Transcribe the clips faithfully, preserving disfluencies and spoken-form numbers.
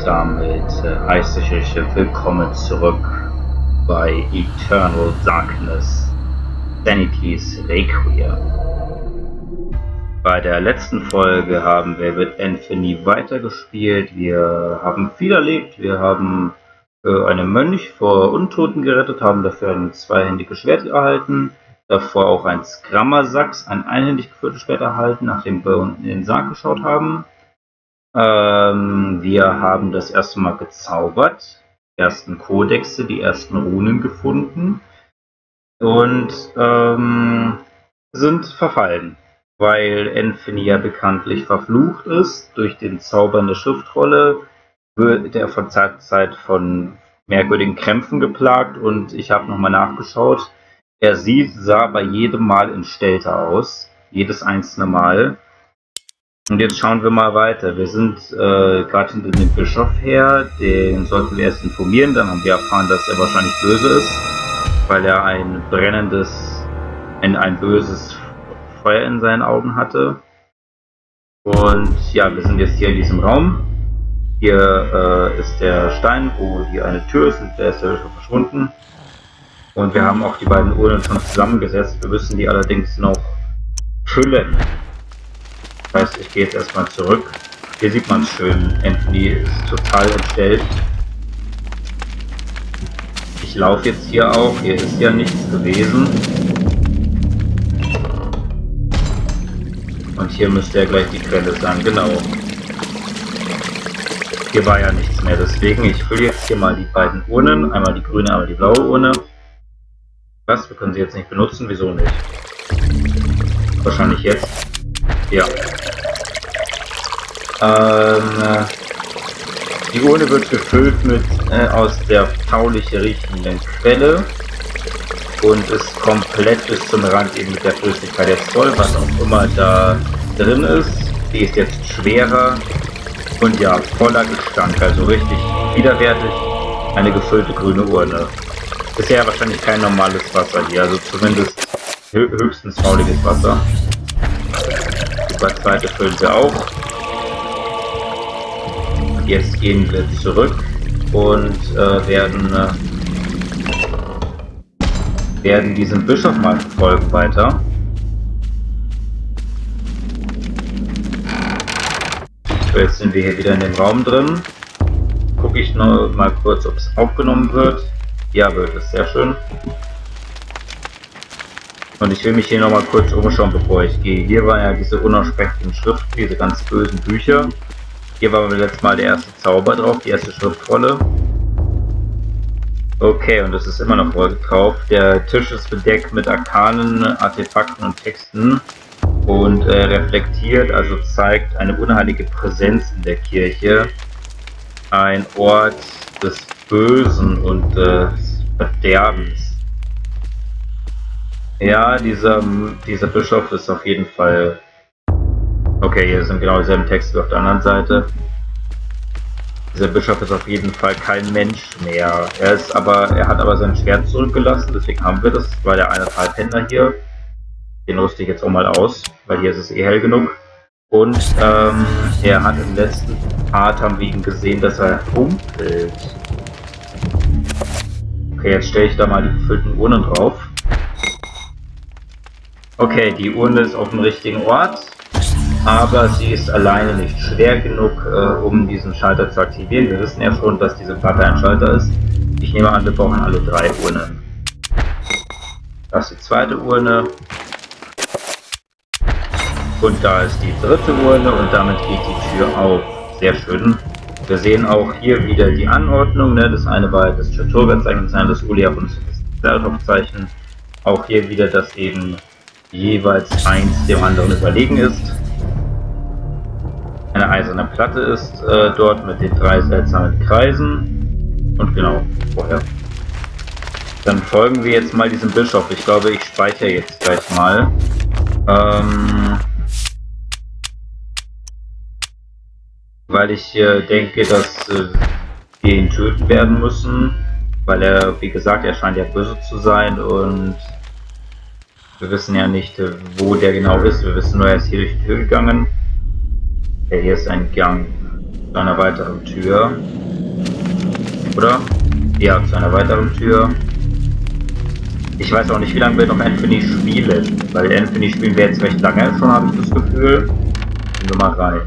damit äh, heiße ich euch willkommen zurück bei Eternal Darkness, Sanity's Requiem. Bei der letzten Folge haben wir mit Anthony weitergespielt. Wir haben viel erlebt. Wir haben äh, einen Mönch vor Untoten gerettet, haben dafür ein zweihändiges Schwert erhalten. Davor auch ein Skrammersax, ein einhändig geführtes Schwert erhalten, nachdem wir unten in den Sarg geschaut haben. Ähm, wir haben das erste Mal gezaubert, die ersten Kodexe, die ersten Runen gefunden und ähm, sind verfallen, weil Anthony ja bekanntlich verflucht ist. Durch den Zaubern der Schriftrolle wird er von Zeit zu Zeit von merkwürdigen Krämpfen geplagt und ich habe nochmal nachgeschaut. Er sieht, sah bei jedem Mal entstellter aus, jedes einzelne Mal. Und jetzt schauen wir mal weiter. Wir sind äh, gerade hinter dem Bischof her, den sollten wir erst informieren, dann haben wir erfahren, dass er wahrscheinlich böse ist, weil er ein brennendes, ein, ein böses Feuer in seinen Augen hatte. Und ja, wir sind jetzt hier in diesem Raum. Hier äh, ist der Stein, wo hier eine Tür ist, und der ist ja schon verschwunden. Und wir haben auch die beiden Urnen schon zusammengesetzt. Wir müssen die allerdings noch füllen. Das heißt, ich gehe jetzt erstmal zurück. Hier sieht man es schön. Anthony ist total entstellt. Ich laufe jetzt hier auch. Hier ist ja nichts gewesen. Und hier müsste ja gleich die Quelle sein. Genau. Hier war ja nichts mehr. Deswegen, ich fülle jetzt hier mal die beiden Urnen. Einmal die grüne, einmal die blaue Urne. Was? Wir können sie jetzt nicht benutzen. Wieso nicht? Wahrscheinlich jetzt. Ja. Ähm, die Urne wird gefüllt mit äh, aus der faulig riechenden Quelle und ist komplett bis zum Rand eben mit der Flüssigkeit jetzt voll, was auch immer da drin ist. Die ist jetzt schwerer und ja, voller Gestank, also richtig widerwärtig. Eine gefüllte grüne Urne. Ist ja wahrscheinlich kein normales Wasser hier, also zumindest höchstens fauliges Wasser. Die zweite füllen wir auch. Und jetzt gehen wir zurück und äh, werden, äh, werden diesen Bischof mal verfolgen weiter. So, jetzt sind wir hier wieder in dem Raum drin. Gucke ich noch mal kurz, ob es aufgenommen wird. Ja, wird es, sehr schön. Und ich will mich hier nochmal kurz umschauen, bevor ich gehe. Hier waren ja diese unaussprechlichen Schriften, diese ganz bösen Bücher. Hier war beim letzten Mal der erste Zauber drauf, die erste Schriftrolle. Okay, und es ist immer noch Wolke drauf. Der Tisch ist bedeckt mit Arkanen, Artefakten und Texten und äh, reflektiert, also zeigt eine unheilige Präsenz in der Kirche. Ein Ort des Bösen und des Verderbens. Ja, dieser, dieser Bischof ist auf jeden Fall... Okay, hier sind genau dieselben Texte auf der anderen Seite. Dieser Bischof ist auf jeden Fall kein Mensch mehr. Er ist aber, er hat aber sein Schwert zurückgelassen, deswegen haben wir das, weil der eineinhalb Händer hier. Den rüste ich jetzt auch mal aus, weil hier ist es eh hell genug. Und ähm, er hat im letzten Part, haben wir ihn gesehen, dass er humpelt. Okay, jetzt stelle ich da mal die gefüllten Urnen drauf. Okay, die Urne ist auf dem richtigen Ort, aber sie ist alleine nicht schwer genug, äh, um diesen Schalter zu aktivieren. Wir wissen ja schon, dass diese Platte ein Schalter ist. Ich nehme an, wir brauchen alle drei Urnen. Das ist die zweite Urne. Und da ist die dritte Urne und damit geht die Tür auf. Sehr schön. Wir sehen auch hier wieder die Anordnung. Ne? Das eine war das Chaturga-Zeichen, das andere das Uliaf und das Zertopf-Zeichen. Auch hier wieder, dass eben jeweils eins dem anderen überlegen ist. Eine eiserne Platte ist äh, dort mit den drei seltsamen Kreisen. Und genau, vorher. Dann folgen wir jetzt mal diesem Bischof. Ich glaube, ich speichere jetzt gleich mal. Ähm, weil ich äh, denke, dass äh, wir ihn töten werden müssen. Weil er, wie gesagt, er scheint ja böse zu sein und wir wissen ja nicht, wo der genau ist. Wir wissen nur, er ist hier durch die Tür gegangen. Okay, hier ist ein Gang Zu einer weiteren Tür. Oder? Ja, zu einer weiteren Tür. Ich weiß auch nicht, wie lange wir noch Anthony spielen. Weil Anthony spielen wir jetzt recht lange schon, habe ich das Gefühl. Gehen wir mal rein.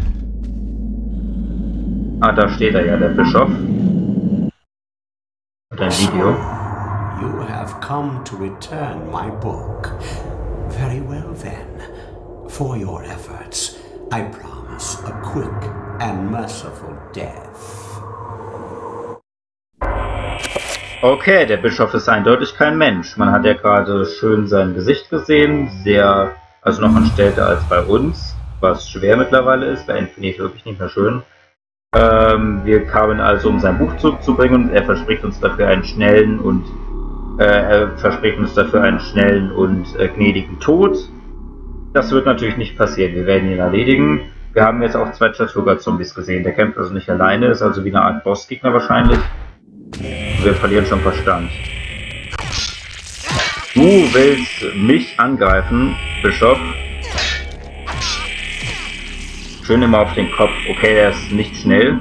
Ah, da steht er ja, der Bischof. Und ein Video. You have come to return my book. Very well then. For your efforts, I promise a quick and merciful death. Okay, der Bischof ist eindeutig kein Mensch. Man hat ja gerade schön sein Gesicht gesehen, sehr, also noch anstellter als bei uns, was schwer mittlerweile ist. Bei Anthony wirklich nicht mehr schön. Ähm, wir kamen also, um sein Buch zurückzubringen, und er verspricht uns dafür einen schnellen und äh, er verspricht uns dafür einen schnellen und äh, gnädigen Tod. Das wird natürlich nicht passieren. Wir werden ihn erledigen. Wir haben jetzt auch zwei Chaturga-Zombies gesehen. Der kämpft also nicht alleine, ist also wie eine Art Bossgegner wahrscheinlich. Wir verlieren schon Verstand. Du willst mich angreifen, Bischof? Schön immer auf den Kopf. Okay, der ist nicht schnell.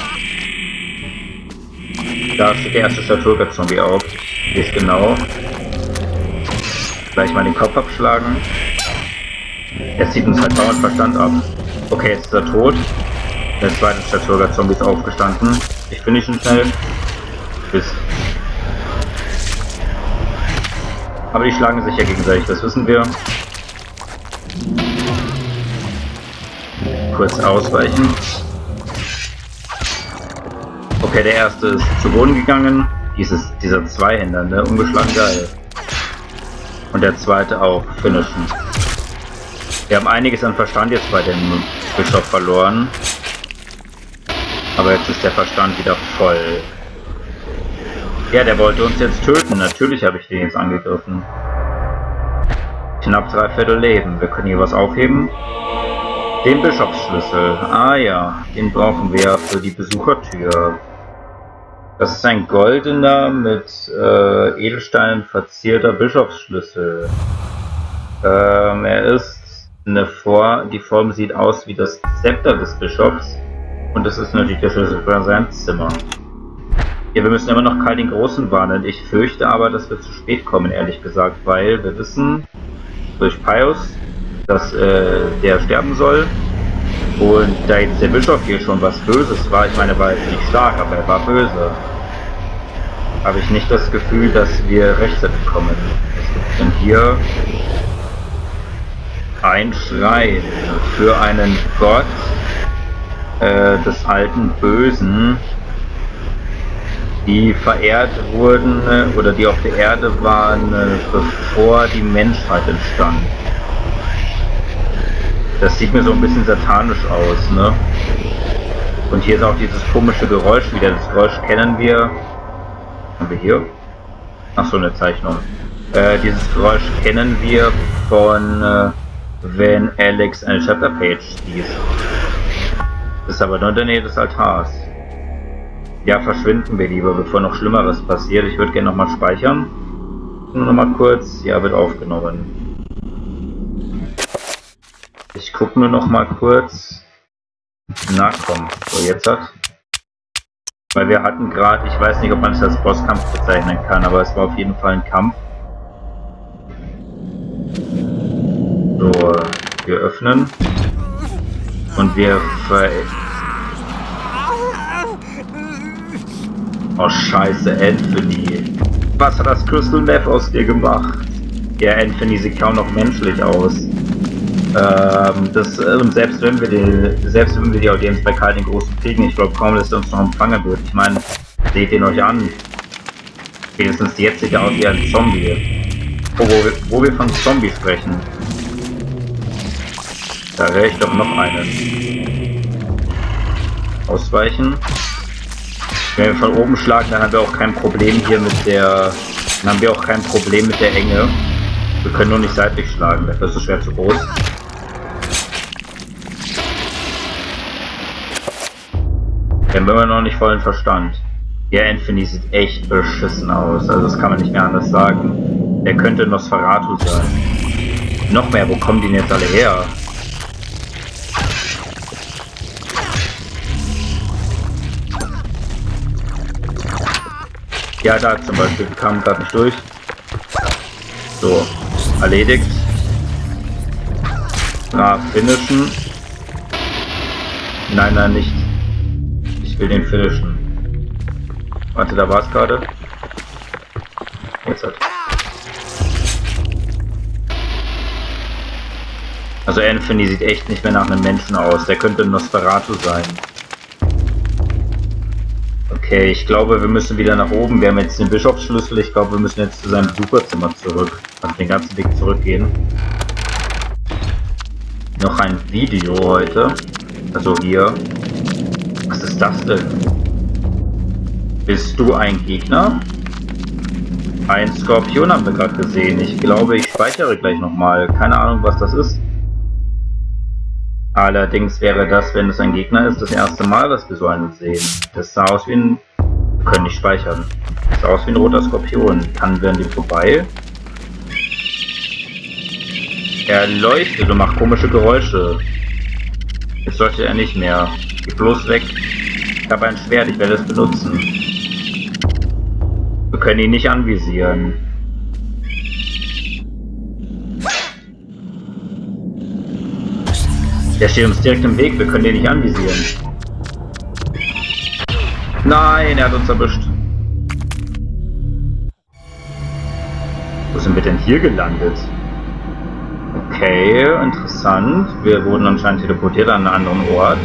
Da steht der erste Chaturga-Zombie auf. Hier ist genau. Gleich mal den Kopf abschlagen. Er zieht uns halt dauernd Verstand ab. Okay, jetzt ist er tot. Der zweite Chaturga-Zombie ist aufgestanden. Ich finde ihn schon schnell. Bis. Aber die schlagen sich ja gegenseitig, das wissen wir. Kurz ausweichen. Okay, der erste ist zu Boden gegangen. Dieses, dieser Zweihänder, ne? Ungeschlagen geil. Und der zweite auch. Finishen. Wir haben einiges an Verstand jetzt bei dem Bischof verloren. Aber jetzt ist der Verstand wieder voll. Ja, der wollte uns jetzt töten. Natürlich habe ich den jetzt angegriffen. Knapp drei Viertel Leben. Wir können hier was aufheben. Den Bischofsschlüssel. Ah ja, den brauchen wir für die Besuchertür. Das ist ein goldener, mit äh, Edelsteinen verzierter Bischofsschlüssel. Ähm, er ist eine Form, die Form sieht aus wie das Zepter des Bischofs. Und das ist natürlich der Schlüssel für sein Zimmer. Ja, wir müssen immer noch Karl den Großen warnen. Ich fürchte aber, dass wir zu spät kommen, ehrlich gesagt, weil wir wissen durch Pius, dass äh, der sterben soll. Und da jetzt der Bischof hier schon was Böses war, ich meine, er war jetzt nicht stark, aber er war böse, habe ich nicht das Gefühl, dass wir rechtzeitig kommen. Was gibt denn hier? Ein Schrein für einen Gott äh, des alten Bösen, die verehrt wurden äh, oder die auf der Erde waren, äh, bevor die Menschheit entstand. Das sieht mir so ein bisschen satanisch aus, ne? Und hier ist auch dieses komische Geräusch wieder. Das Geräusch kennen wir. Haben wir hier? Ach so, eine Zeichnung. Äh, dieses Geräusch kennen wir von, äh, wenn Alex eine Chapter-Page liest. Das ist aber nur in der Nähe des Altars. Ja, verschwinden wir lieber, bevor noch Schlimmeres passiert. Ich würde gerne nochmal speichern. Nur nochmal kurz. Ja, wird aufgenommen. Ich gucke nur noch mal kurz. Na komm, so jetzt hat. Weil wir hatten gerade, ich weiß nicht, ob man es als Bosskampf bezeichnen kann, aber es war auf jeden Fall ein Kampf. So, wir öffnen. Und wir ver... Oh scheiße, Anthony. Was hat das Crystal Meth aus dir gemacht? Ja, Anthony sieht kaum noch menschlich aus. Ähm, das, und selbst wenn wir die, selbst wenn wir die Audienz bei Karl den Großen kriegen, ich glaube kaum, dass er uns noch empfangen wird. Ich meine, seht ihn euch an. Wenigstens jetzt sieht er aus wie ein Zombie. Oh, wo, wir, wo wir von Zombie sprechen. Da wäre ich doch noch einen. Ausweichen. Wenn wir von oben schlagen, dann haben wir auch kein Problem hier mit der. Dann haben wir auch kein Problem mit der Enge. Wir können nur nicht seitlich schlagen, dafür ist es schwer zu groß. Wir haben immer noch nicht vollen Verstand. Der Anthony sieht echt beschissen aus, also das kann man nicht mehr anders sagen. Er könnte Nosferatu sein. Noch mehr, wo kommen die denn jetzt alle her? Ja, da zum Beispiel. Wir kamen gerade nicht durch. So, erledigt. Brav finishen. Nein, nein, nicht. Ich will den finishen. Warte, da war es gerade. Jetzt halt. Also Anthony sieht echt nicht mehr nach einem Menschen aus. Der könnte Nosferatu sein. Okay, ich glaube, wir müssen wieder nach oben. Wir haben jetzt den Bischofsschlüssel. Ich glaube, wir müssen jetzt zu seinem Besucherzimmer zurück. Also den ganzen Weg zurückgehen. Noch ein Video heute. Also hier. Was ist das denn? Bist du ein Gegner? Ein Skorpion haben wir gerade gesehen. Ich glaube, ich speichere gleich nochmal. Keine Ahnung, was das ist. Allerdings wäre das, wenn es ein Gegner ist, das erste Mal, dass wir so einen sehen. Das sah aus wie ein... Wir können nicht speichern. Das sah aus wie ein roter Skorpion. Kann wir an dem vorbei? Er leuchtet und macht komische Geräusche. Jetzt leuchtet er nicht mehr. Geh bloß weg. Ich habe ein Schwert, ich werde es benutzen. Wir können ihn nicht anvisieren. Der steht uns direkt im Weg, wir können den nicht anvisieren. Nein, er hat uns erwischt. Wo sind wir denn hier gelandet? Okay, interessant. Wir wurden anscheinend teleportiert an einen anderen Ort.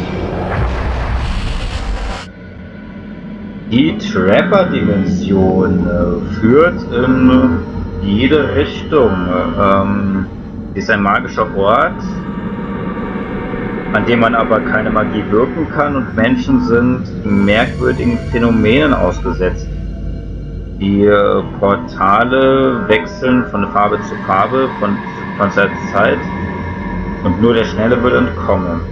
Die Trapper-Dimension äh, führt in jede Richtung. Ähm, ist ein magischer Ort, an dem man aber keine Magie wirken kann, und Menschen sind merkwürdigen Phänomenen ausgesetzt. Die äh, Portale wechseln von Farbe zu Farbe, von, von Zeit zu Zeit, und nur der Schnelle wird entkommen.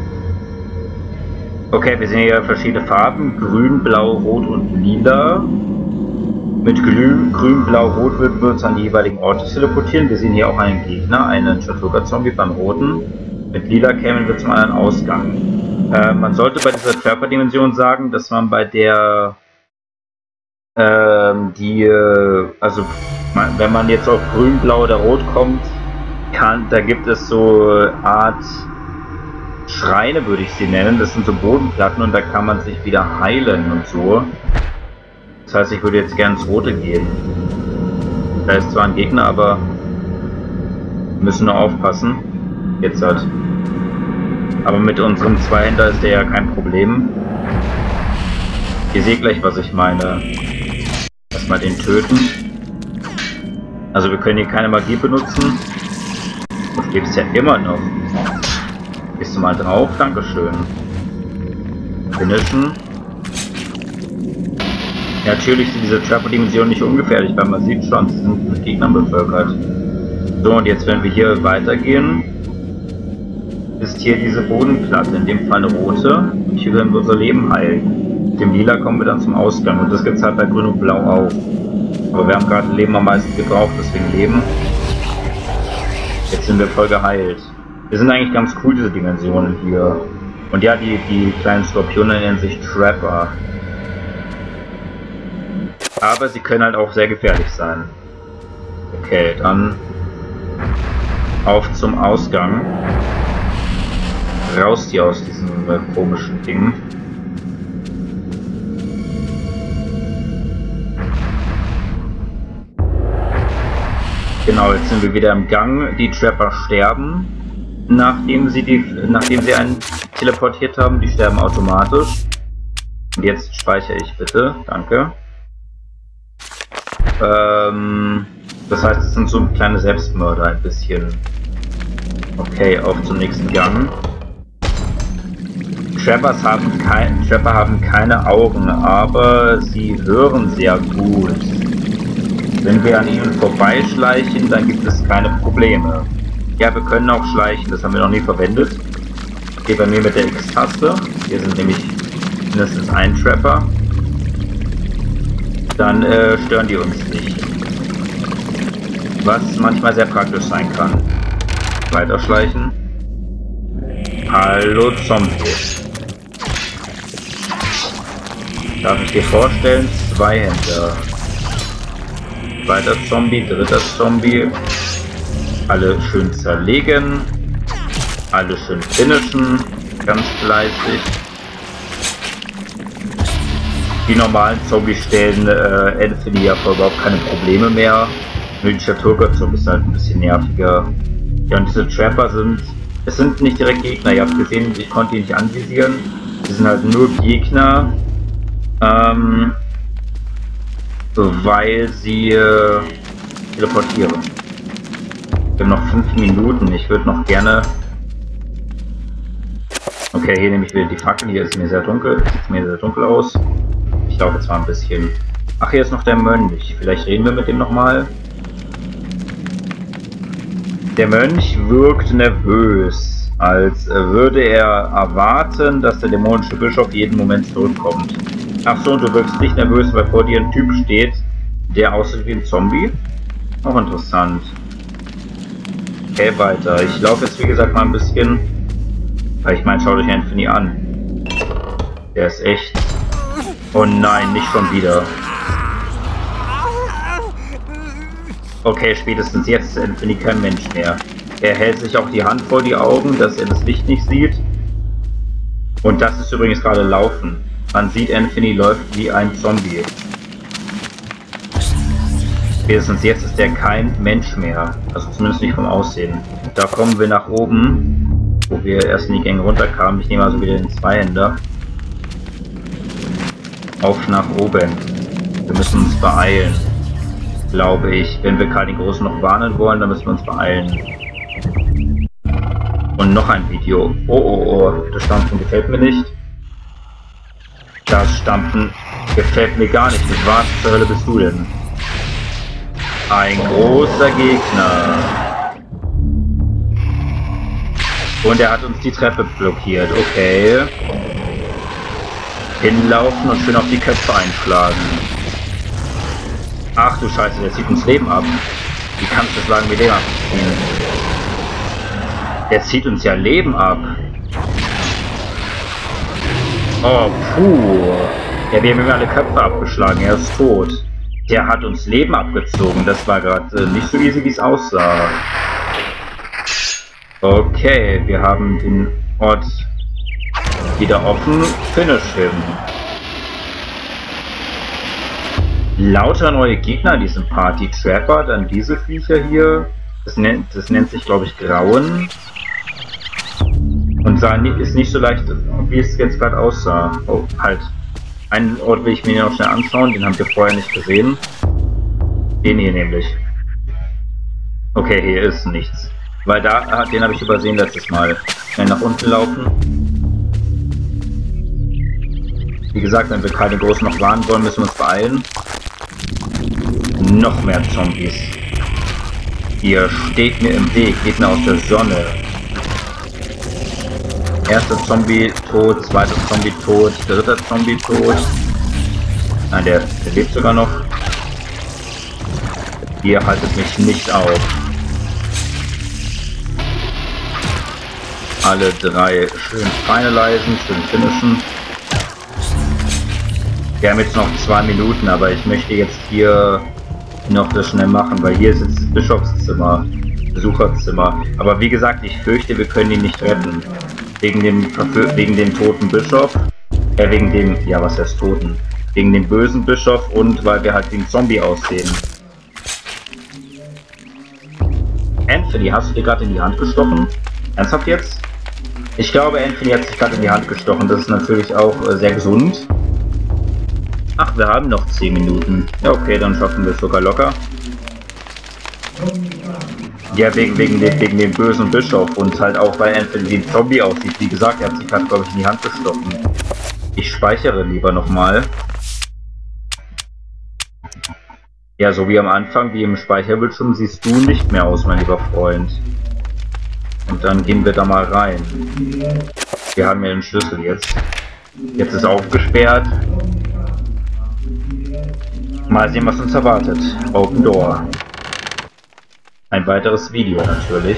Okay, wir sehen hier verschiedene Farben: Grün, Blau, Rot und Lila. Mit Grün, Grün, Blau, Rot würden wir uns an die jeweiligen Orte teleportieren. Wir sehen hier auch einen Gegner, einen Chatuga-Zombie beim Roten. Mit Lila kämen wir zum anderen Ausgang. Äh, man sollte bei dieser Trapper-Dimension sagen, dass man bei der ähm, die, äh, also man, wenn man jetzt auf Grün, Blau oder Rot kommt, kann, da gibt es so Art Schreine, würde ich sie nennen. Das sind so Bodenplatten, und da kann man sich wieder heilen und so. Das heißt, ich würde jetzt gerne ins Rote gehen. Da ist zwar ein Gegner, aber wir müssen nur aufpassen. Jetzt halt. Aber mit unserem Zweihänder ist der ja kein Problem. Ihr seht gleich, was ich meine. Erstmal den töten. Also wir können hier keine Magie benutzen. Du lebst ja immer noch. Gehst du mal drauf? Dankeschön. Finishen. Ja, natürlich sind diese Trapper-Dimensionen nicht ungefährlich, weil man sieht schon, sie sind mit Gegnern bevölkert. So, und jetzt, wenn wir hier weitergehen, ist hier diese Bodenplatte, in dem Fall eine rote. Und hier werden wir unser Leben heilen. Mit dem Lila kommen wir dann zum Ausgang. Und das gibt es halt bei Grün und Blau auch. Aber wir haben gerade Leben am meisten gebraucht, deswegen Leben. Jetzt sind wir voll geheilt. Wir sind eigentlich ganz cool, diese Dimensionen hier. Und ja, die, die kleinen Skorpione nennen sich Trapper. Aber sie können halt auch sehr gefährlich sein. Okay, dann auf zum Ausgang. Raus hier aus diesem äh, komischen Ding. Genau, jetzt sind wir wieder im Gang. Die Trapper sterben, nachdem sie, die, nachdem sie einen teleportiert haben. Die sterben automatisch. Und jetzt speichere ich bitte. Danke. Ähm, das heißt, es sind so kleine Selbstmörder ein bisschen. Okay, auf zum nächsten Gang. Trappers haben kein, Trapper haben keine Augen, aber sie hören sehr gut. Wenn wir an ihnen vorbeischleichen, dann gibt es keine Probleme. Ja, wir können auch schleichen, das haben wir noch nie verwendet. Hier bei mir mit der X-Taste. Hier sind nämlich mindestens ein Trapper. Dann äh, stören die uns nicht. Was manchmal sehr praktisch sein kann. Weiterschleichen. Hallo Zombie. Darf ich dir vorstellen? Zweihänder. Zweiter Zombie, dritter Zombie. Alle schön zerlegen. Alle schön finishen. Ganz fleißig. Die normalen Zombies stellen äh, Anthony ja vor überhaupt keine Probleme mehr. Nur die Naturgott-Zombies ist halt ein bisschen nerviger. Ja, und diese Trapper sind... Es sind nicht direkt Gegner. Ihr habt gesehen, ich konnte die nicht anvisieren. Die sind halt nur Gegner. Ähm... weil sie äh, teleportieren. Wir haben noch fünf Minuten. Ich würde noch gerne... Okay, hier nehme ich wieder die Fackel. Hier ist mir sehr dunkel. Sieht mir sehr dunkel aus. Ich glaube, es war ein bisschen... Ach, hier ist noch der Mönch. Vielleicht reden wir mit dem nochmal. Der Mönch wirkt nervös, als würde er erwarten, dass der dämonische Bischof jeden Moment zurückkommt. Ach so, und du wirkst nicht nervös, weil vor dir ein Typ steht, der aussieht wie ein Zombie? Auch interessant. Okay, weiter. Ich laufe jetzt wie gesagt mal ein bisschen, weil ich meine, schaut euch Anthony an. Der ist echt... Oh nein, nicht schon wieder. Okay, spätestens jetzt ist Anthony kein Mensch mehr. Er hält sich auch die Hand vor die Augen, dass er das Licht nicht sieht. Und das ist übrigens gerade Laufen. Man sieht, Anthony läuft wie ein Zombie. Spätestens jetzt ist er kein Mensch mehr. Also zumindest nicht vom Aussehen. Da kommen wir nach oben, wo wir erst in die Gänge runterkamen. Ich nehme also wieder den Zweihänder. Auf nach oben. Wir müssen uns beeilen. Glaube ich. Wenn wir Karl den Großen noch warnen wollen, dann müssen wir uns beeilen. Und noch ein Video. Oh, oh, oh. Das Stampfen gefällt mir nicht. Das Stampfen gefällt mir gar nicht. Mit was zur Hölle bist du denn? Ein großer Gegner. Und er hat uns die Treppe blockiert. Okay. Hinlaufen und schön auf die Köpfe einschlagen. Ach du Scheiße, der zieht uns Leben ab. Wie kannst du sagen, wie der abziehen? Der zieht uns ja Leben ab. Oh, puh. Ja, wir haben ihm alle Köpfe abgeschlagen. Er ist tot. Der hat uns Leben abgezogen. Das war gerade äh, nicht so easy, wie es aussah. Okay, wir haben den Ort wieder offen. Finish him. Lauter neue Gegner in diesem Party. Trapper, dann diese Viecher hier. Das nennt, das nennt sich, glaube ich, Grauen. Und sah, ist nicht so leicht, wie es jetzt gerade aussah. Oh, halt. Einen Ort will ich mir noch schnell anschauen. Den haben wir vorher nicht gesehen. Den hier nämlich. Okay, hier ist nichts. Weil da, den habe ich übersehen letztes Mal. Schnell nach unten laufen. Wie gesagt, wenn wir Karl den Großen noch warnen wollen, müssen wir uns beeilen. Noch mehr Zombies. Ihr steht mir im Weg, geht mir aus der Sonne. Erster Zombie tot, zweiter Zombie tot, dritter Zombie tot. Nein, der, der lebt sogar noch. Ihr haltet mich nicht auf. Alle drei schön finalisen, schön finishen. Wir haben jetzt noch zwei Minuten, aber ich möchte jetzt hier noch das schnell machen, weil hier ist jetzt das Bischofszimmer, Besucherzimmer. Aber wie gesagt, ich fürchte, wir können ihn nicht retten. Wegen dem, wegen dem toten Bischof, äh, wegen dem, ja was heißt toten? Wegen dem bösen Bischof und weil wir halt wie ein Zombie aussehen. Anthony, hast du dir gerade in die Hand gestochen? Ernsthaft jetzt? Ich glaube, Anthony hat sich gerade in die Hand gestochen. Das ist natürlich auch äh, sehr gesund. Ach, wir haben noch zehn Minuten. Ja, okay, dann schaffen wir es sogar locker. Ja, wegen, wegen, dem, wegen dem bösen Bischof und halt auch, weil Anthony wie ein Zombie aussieht. Wie gesagt, er hat sich gerade, glaube ich, in die Hand gestochen. Ich speichere lieber nochmal. Ja, so wie am Anfang, wie im Speicherbildschirm, siehst du nicht mehr aus, mein lieber Freund. Und dann gehen wir da mal rein. Wir haben ja den Schlüssel jetzt. Jetzt ist aufgesperrt. Mal sehen, was uns erwartet. Open Door. Ein weiteres Video natürlich.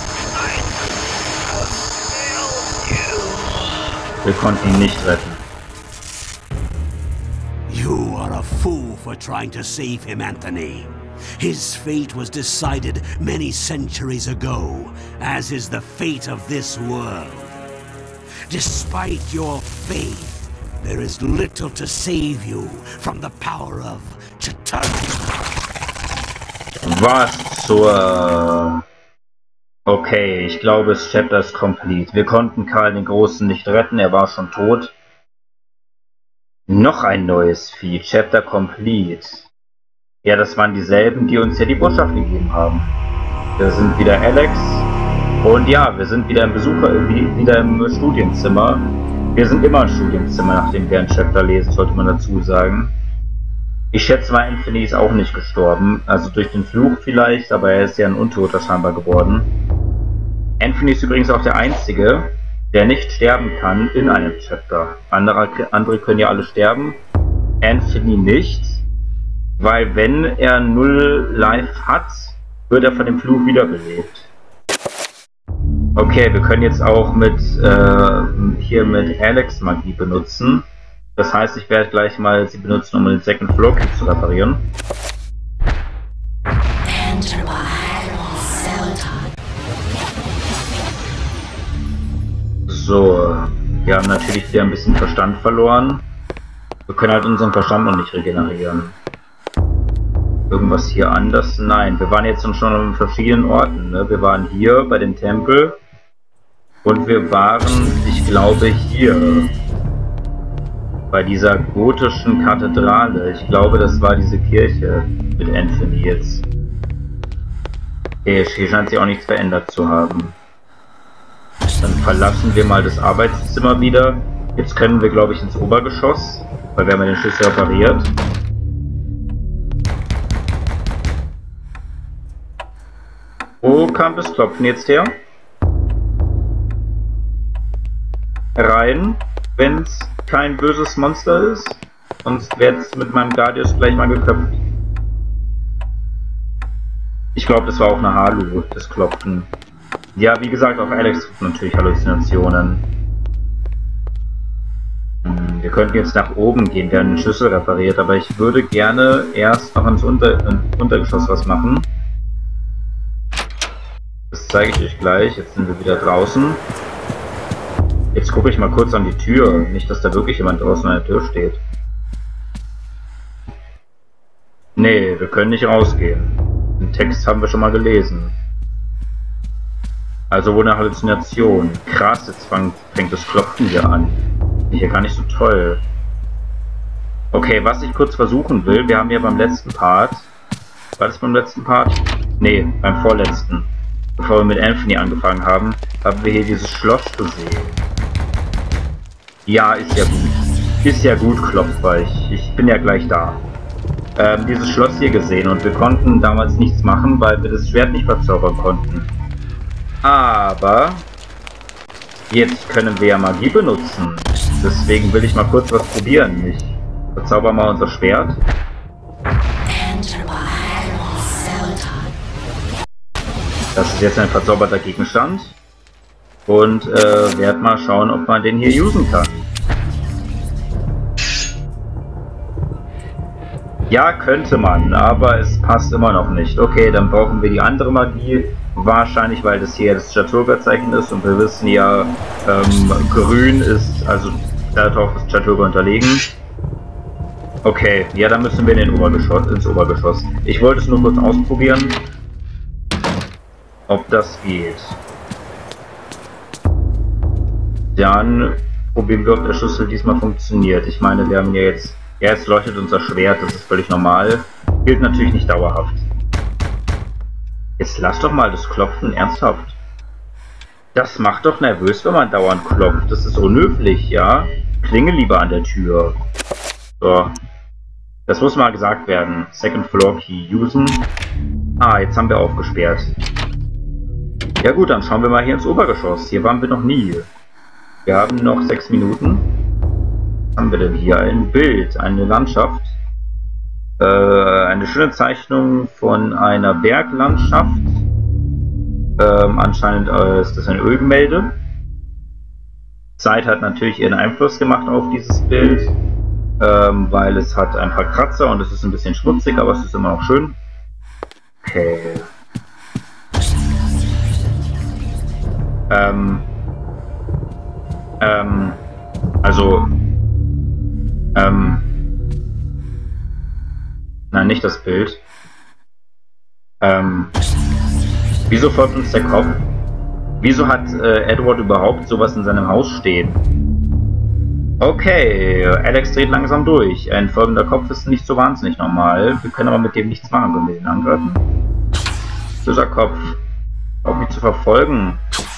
Wir konnten ihn nicht retten. fool for trying to save him, Anthony. His fate was decided many centuries ago, as is the fate of this world. Despite your faith, there is little to save you from the power of Chitauri. Was zur... Okay, ich glaube, das Chapter ist complete. Wir konnten Karl den Großen nicht retten, er war schon tot. Noch ein neues Vieh, Chapter complete. Ja, das waren dieselben, die uns ja die Botschaft gegeben haben. Wir sind wieder Alex. Und ja, wir sind wieder im Besucher, wieder im Studienzimmer. Wir sind immer im Studienzimmer, nachdem wir ein Chapter lesen, sollte man dazu sagen. Ich schätze mal, Anthony ist auch nicht gestorben. Also durch den Fluch vielleicht, aber er ist ja ein Untoter scheinbar geworden. Anthony ist übrigens auch der Einzige, der nicht sterben kann in einem Chapter. Andere, andere können ja alle sterben. Anthony nicht. Weil wenn er null Life hat, wird er von dem Fluch wiederbelebt. Okay, wir können jetzt auch mit äh, hier mit Alex Magie benutzen. Das heißt, ich werde gleich mal sie benutzen, um den Second Floor Key zu reparieren. So, wir haben natürlich wieder ein bisschen Verstand verloren. Wir können halt unseren Verstand noch nicht regenerieren. Irgendwas hier anders? Nein, wir waren jetzt schon an verschiedenen Orten. Ne? Wir waren hier bei dem Tempel und wir waren, ich glaube, hier bei dieser gotischen Kathedrale. Ich glaube, das war diese Kirche mit Anthony jetzt. Okay, hier scheint sich auch nichts verändert zu haben. Dann verlassen wir mal das Arbeitszimmer wieder. Jetzt können wir, glaube ich, ins Obergeschoss, weil wir haben ja den Schlüssel repariert. Wo kam das Klopfen jetzt her? Rein, wenn es kein böses Monster ist. Sonst wird es mit meinem Guardius gleich mal geköpft. Ich glaube, das war auch eine Halu, das Klopfen. Ja, wie gesagt, auch Alex hat natürlich Halluzinationen. Hm, wir könnten jetzt nach oben gehen, wir haben den Schlüssel repariert, aber ich würde gerne erst noch ins Unter Untergeschoss was machen. Das zeige ich euch gleich. Jetzt sind wir wieder draußen. Jetzt gucke ich mal kurz an die Tür. Nicht, dass da wirklich jemand draußen an der Tür steht. Nee, wir können nicht rausgehen. Den Text haben wir schon mal gelesen. Also wohl eine Halluzination. Krass, jetzt fängt das Klopfen hier an. Hier gar nicht so toll. Okay, was ich kurz versuchen will, wir haben ja beim letzten Part... War das beim letzten Part? Nee, beim vorletzten. Bevor wir mit Anthony angefangen haben, haben wir hier dieses Schloss gesehen. Ja, ist ja gut. Ist ja gut, Klopfer. Ich, ich bin ja gleich da. Ähm, dieses Schloss hier gesehen und wir konnten damals nichts machen, weil wir das Schwert nicht verzaubern konnten. Aber jetzt können wir ja Magie benutzen. Deswegen will ich mal kurz was probieren. Ich verzauber mal unser Schwert. Das ist jetzt ein verzauberter Gegenstand. Und äh, werde mal schauen, ob man den hier usen kann. Ja, könnte man, aber es passt immer noch nicht. Okay, dann brauchen wir die andere Magie. Wahrscheinlich, weil das hier das Chattur'gha-Zeichen ist und wir wissen ja, ähm, grün ist, also darauf ist Chattur'gha unterlegen. Okay, ja, dann müssen wir in den Obergeschoss, ins Obergeschoss. Ich wollte es nur kurz ausprobieren, ob das geht. Dann probieren wir, ob der Schlüssel diesmal funktioniert. Ich meine, wir haben ja jetzt... Ja, jetzt leuchtet unser Schwert, das ist völlig normal. Gilt natürlich nicht dauerhaft. Jetzt lass doch mal das Klopfen ernsthaft. Das macht doch nervös, wenn man dauernd klopft. Das ist unhöflich, ja? Klinge lieber an der Tür. So. Das muss mal gesagt werden. Second Floor Key usen. Ah, jetzt haben wir aufgesperrt. Ja gut, dann schauen wir mal hier ins Obergeschoss. Hier waren wir noch nie. Wir haben noch sechs Minuten. Was haben wir denn hier? Ein Bild, eine Landschaft. Äh, eine schöne Zeichnung von einer Berglandschaft. Ähm, anscheinend äh, ist das ein Ölgemälde. Zeit hat natürlich ihren Einfluss gemacht auf dieses Bild. ähm, weil es hat ein paar Kratzer und es ist ein bisschen schmutzig, aber es ist immer noch schön. Okay. Ähm. Ähm. Also. Ähm. Nein, nicht das Bild. Ähm. Wieso folgt uns der Kopf? Wieso hat äh, Edward überhaupt sowas in seinem Haus stehen? Okay, Alex dreht langsam durch. Ein folgender Kopf ist nicht so wahnsinnig normal. Wir können aber mit dem nichts machen, wenn wir ihn angreifen. Böser Kopf. Auf mich zu verfolgen.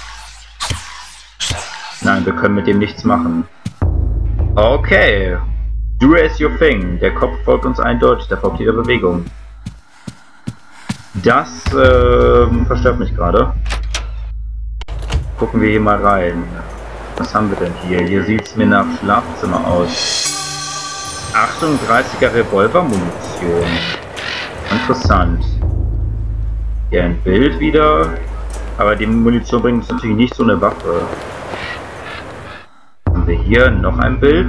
Nein, wir können mit dem nichts machen. Okay. Do as your thing. Der Kopf folgt uns eindeutig, der folgt jeder Bewegung. Das äh, verstört mich gerade. Gucken wir hier mal rein. Was haben wir denn hier? Hier sieht es mir nach Schlafzimmer aus. achtunddreißiger Revolvermunition. Interessant. Hier ein Bild wieder. Aber die Munition bringt uns natürlich nicht so eine Waffe. Haben wir hier noch ein Bild.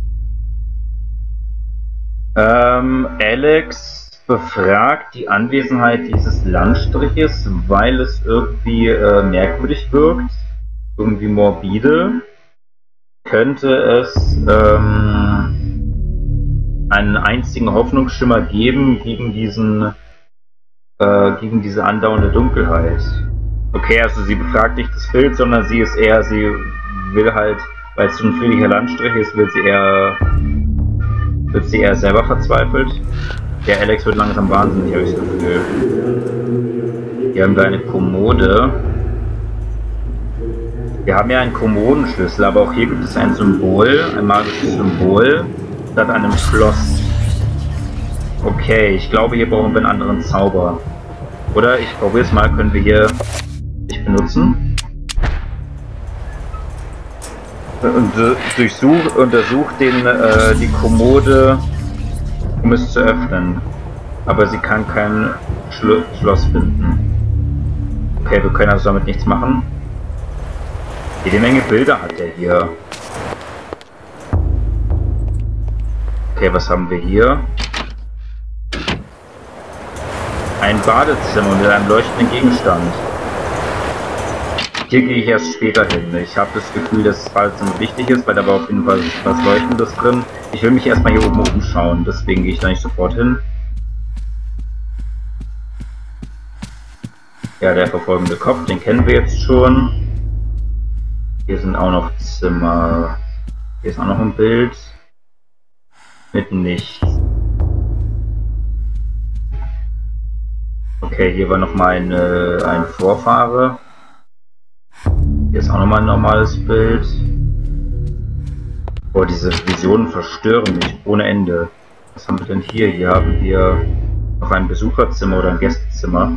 Ähm, Alex befragt die Anwesenheit dieses Landstriches, weil es irgendwie äh, merkwürdig wirkt, irgendwie morbide. Könnte es ähm, einen einzigen Hoffnungsschimmer geben gegen diesen, äh, gegen diese andauernde Dunkelheit? Okay, also sie befragt nicht das Bild, sondern sie ist eher, sie will halt, weil es so ein friedlicher Landstrich ist, wird sie eher, wird sie eher selber verzweifelt. Der Alex wird langsam wahnsinnig, habe ich das Gefühl. Hier haben wir eine Kommode. Wir haben ja einen Kommodenschlüssel, aber auch hier gibt es ein Symbol, ein magisches Symbol, statt einem Schloss. Okay, ich glaube, hier brauchen wir einen anderen Zauber. Oder ich probiere es mal, können wir hier nicht benutzen. Und durchsuch, untersucht den, äh, die Kommode, um es zu öffnen. Aber sie kann kein Schlo Schloss finden. Okay, wir können also damit nichts machen. Jede Menge Bilder hat er hier. Okay, was haben wir hier? Ein Badezimmer mit einem leuchtenden Gegenstand. Hier gehe ich erst später hin. Ich habe das Gefühl, dass das Badezimmer wichtig ist, weil da war auf jeden Fall was Leuchtendes drin. Ich will mich erstmal hier oben umschauen, deswegen gehe ich da nicht sofort hin. Ja, der verfolgende Kopf, den kennen wir jetzt schon. Hier sind auch noch Zimmer. Hier ist auch noch ein Bild. Mit nichts. Okay, hier war nochmal eine, ein Vorfahre. Hier ist auch nochmal ein normales Bild. Boah, diese Visionen verstören mich ohne Ende. Was haben wir denn hier? Hier haben wir noch ein Besucherzimmer oder ein Gästezimmer.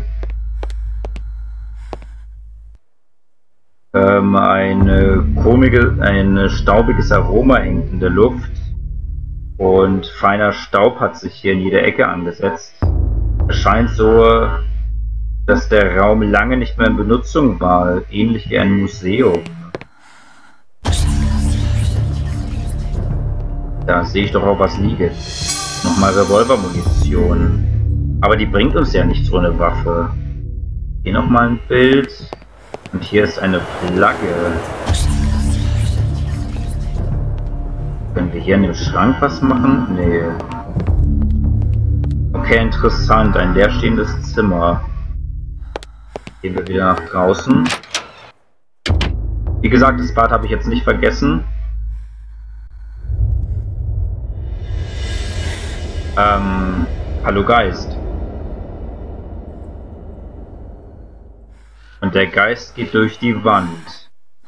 Ähm, eine komische, ein staubiges Aroma hängt in der Luft. Und feiner Staub hat sich hier in jeder Ecke angesetzt. Es scheint so, dass der Raum lange nicht mehr in Benutzung war, ähnlich wie ein Museum. Da sehe ich doch auch was liegen. Nochmal Revolvermunition. Aber die bringt uns ja nichts ohne Waffe. Hier nochmal ein Bild. Und hier ist eine Flagge. Können wir hier in dem Schrank was machen? Nee. Okay, interessant. Ein leerstehendes Zimmer. Gehen wir wieder nach draußen. Wie gesagt, das Bad habe ich jetzt nicht vergessen. Ähm, hallo Geist. Und der Geist geht durch die Wand.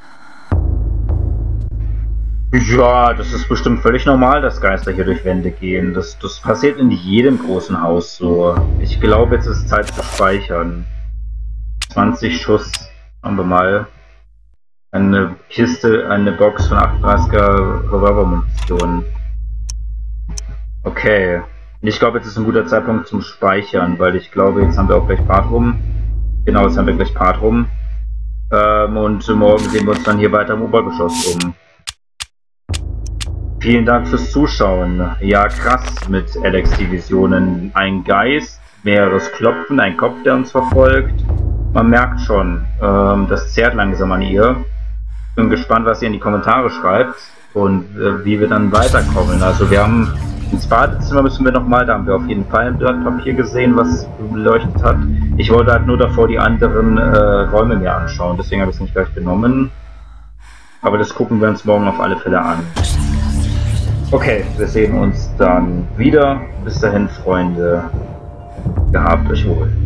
Ja, das ist bestimmt völlig normal, dass Geister hier durch Wände gehen. Das, das passiert in jedem großen Haus so. Ich glaube, jetzt ist Zeit zu speichern. zwanzig Schuss haben wir mal. Eine Kiste, eine Box von achtunddreißiger Revolvermunition. Okay. Ich glaube, jetzt ist ein guter Zeitpunkt zum Speichern, weil ich glaube, jetzt haben wir auch gleich Part rum. Genau, jetzt haben wir gleich Part rum. Ähm, und morgen sehen wir uns dann hier weiter im Obergeschoss um. Vielen Dank fürs Zuschauen. Ja, krass mit Alex-Divisionen. Ein Geist, mehreres Klopfen, ein Kopf, der uns verfolgt. Man merkt schon, ähm, das zehrt langsam an ihr. Bin gespannt, was ihr in die Kommentare schreibt und äh, wie wir dann weiterkommen. Also wir haben ins Badezimmer müssen wir nochmal, da haben wir auf jeden Fall ein Blatt Papier gesehen, was beleuchtet hat. Ich wollte halt nur davor die anderen äh, Räume mir anschauen, deswegen habe ich es nicht gleich genommen. Aber das gucken wir uns morgen auf alle Fälle an. Okay, wir sehen uns dann wieder. Bis dahin, Freunde. Gehabt euch wohl.